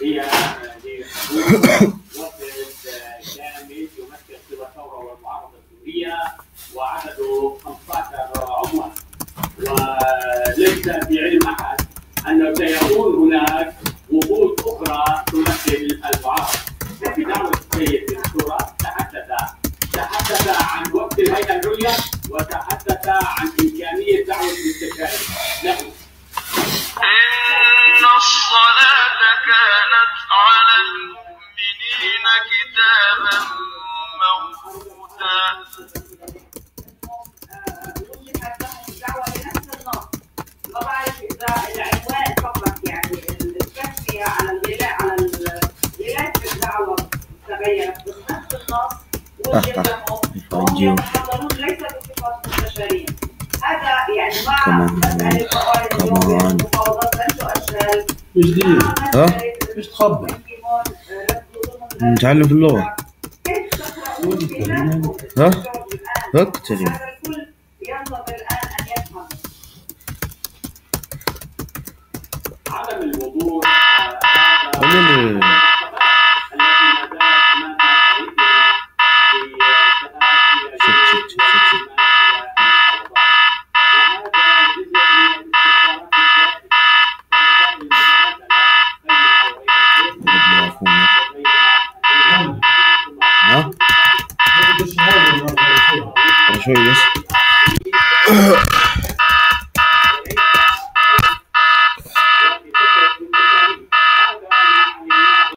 هي حدود وفد كامل يمثل سوى الثوره والمعارضه السوريه وعدده 15 عضوا، وليس في علم احد انه سيكون هناك وفود اخرى تمثل المعارضه. وفي دعوه السيد الدكتور تحدث عن وقت الهيئه العليا وتحدث عن امكانيه دعوه المستشارين له. إن الصلاة كانت على المؤمنين كتابا موقوتا. دعوة لنفس النص، ما بعرف إذا العنوان فقط يعني التسمية على الغلاف الدعوة تغيرت، بس نفس النص وجد لهم وهم يتحضرون ليس بصفة مستشارين. هذا يعني مع مسألة قواعد المفاوضات لن تؤجل. مش جديد. مش تخبر. نتعلم في اللغة. اكتري. الكل ينتظر الآن أن يفهم. عدم الوضوح شوي بس